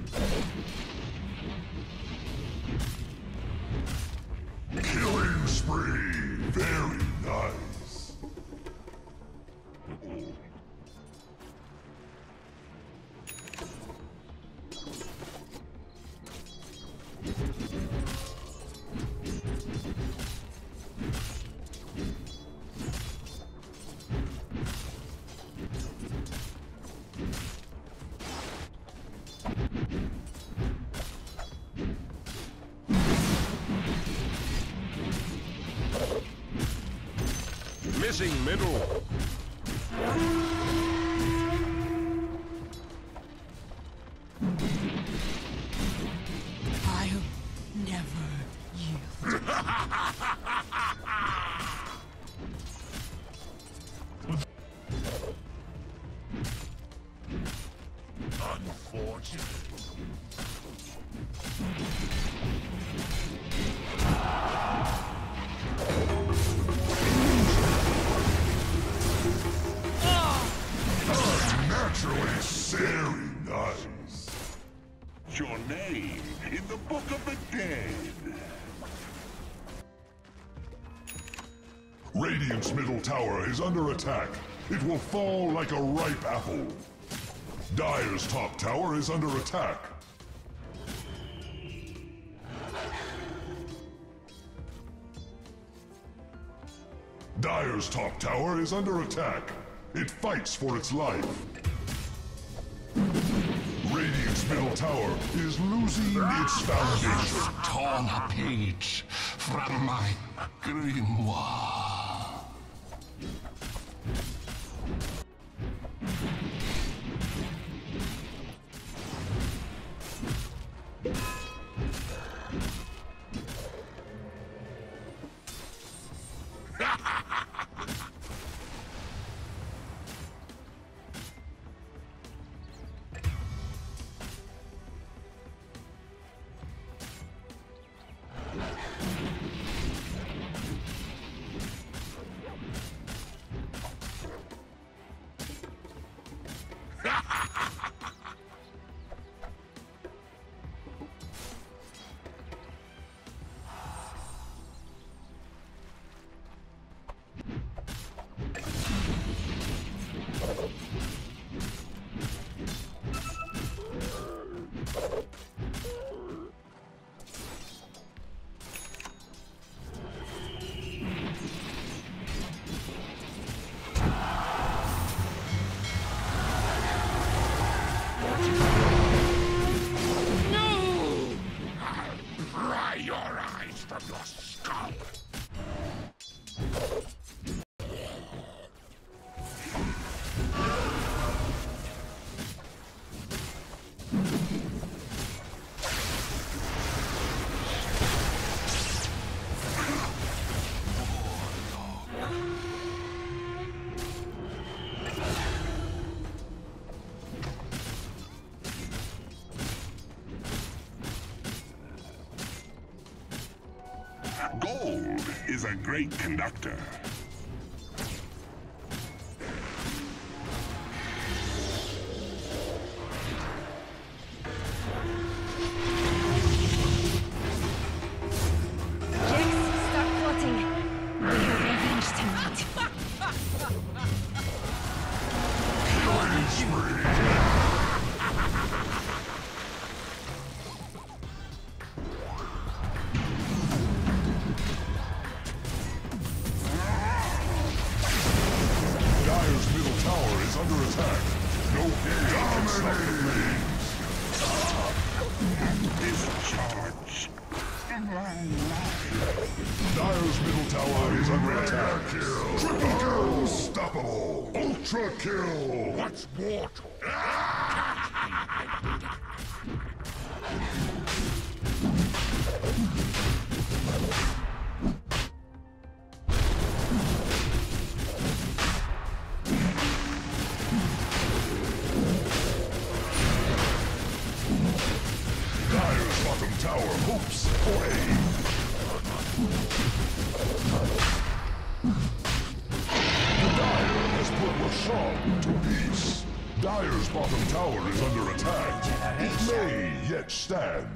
Killing spree! Very nice. Missing middle. I'll never yield. Unfortunate. Naturally, very nice. Your name in the Book of the Dead. Radiant's middle tower is under attack. It will fall like a ripe apple. Dire's top tower is under attack. Dire's top tower is under attack. It fights for its life. Radiant's middle tower is losing its foundation. Torn a page from my grimoire. Gold is a great conductor. Dire's middle tower is under attack. Triple kill! Unstoppable! Ultra kill! What's more to Dire's bottom tower hopes for aid. The Dire has put Roshan to peace. Dire's bottom tower is under attack. It may yet stand.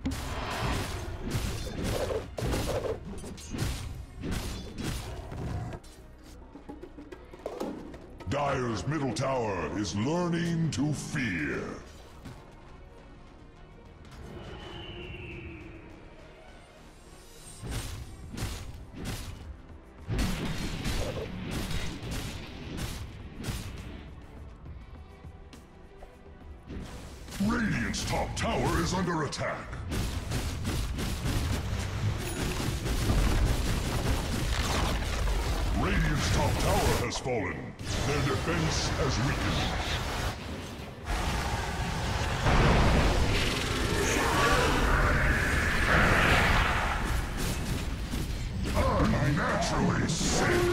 Dire's middle tower is learning to fear. Radiant's top tower is under attack. Radiant's top tower has fallen. Their defense has weakened. Unnaturally sick.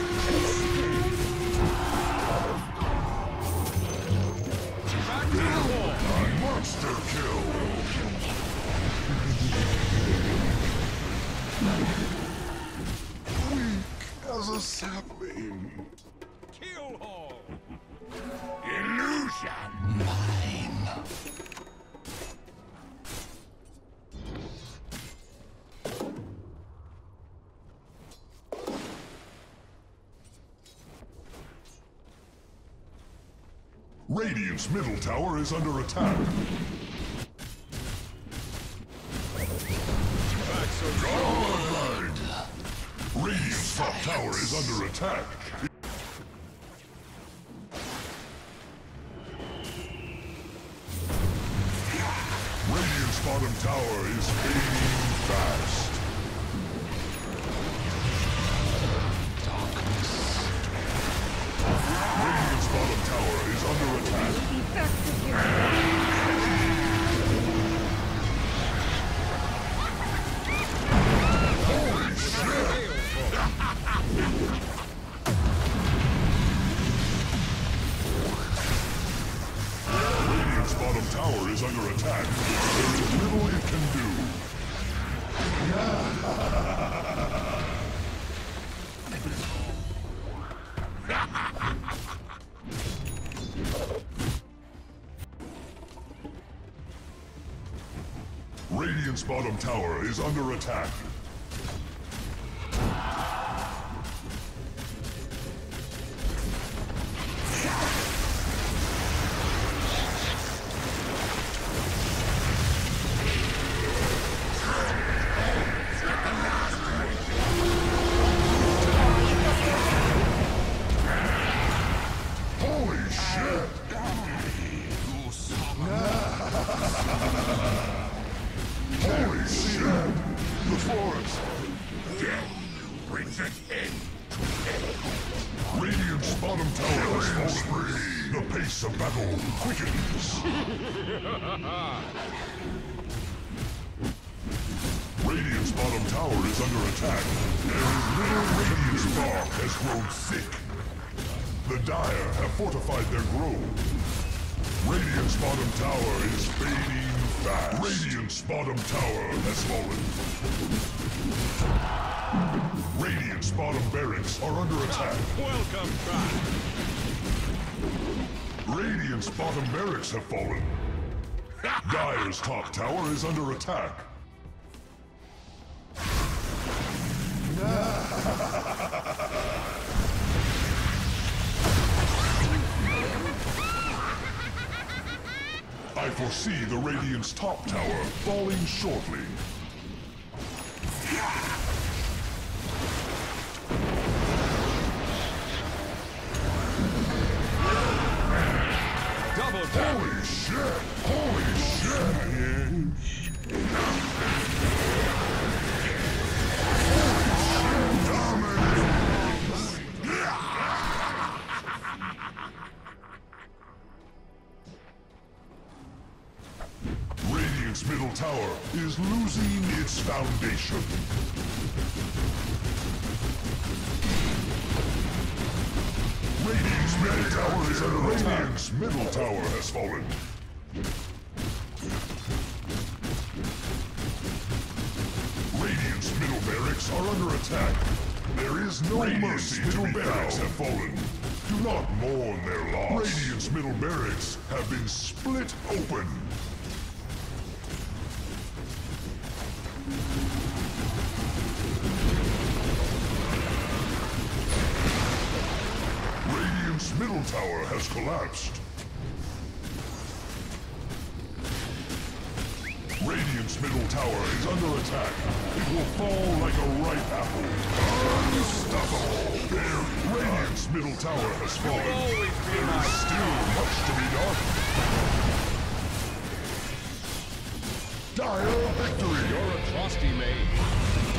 Monster kill! Weak as a sapling. Kill all! Illusion! Mine. Radiant's middle tower is under attack. Godlike! Radiant's top tower is under attack. Radiant's bottom tower is fading fast. Radiant's bottom tower is under attack. Holy shit! Radiant's bottom tower is under attack. There is little it can do. Radiant's bottom tower is under attack. Holy shit! Holy shit! The forest! Death brings an end to hell. Radiant's bottom tower has fallen. The pace of battle quickens. Radiant's bottom tower is under attack. There is little Radiant's bark has grown thick. The Dire have fortified their grove. Radiant's bottom tower is fading fast. Radiant's bottom tower has fallen. Radiant's bottom barracks are under attack. Welcome back! Radiant's bottom barracks have fallen. Dire's top tower is under attack. I foresee the Radiant's top tower falling shortly. Double tap! Holy shit! Holy shit! Radiant's middle tower is losing its foundation. Radiant's middle tower is under attack. Radiant's middle tower has fallen. Radiant's middle barracks are under attack. There is no mercy. Middle barracks have fallen. Do not mourn their loss. Radiant's middle barracks have been split open. tower has collapsed. Radiant's middle tower is under attack. It will fall like a ripe apple. Unstoppable! Radiant's middle tower has fallen. There is still much to be done. Dire victory! You're a trusty maid.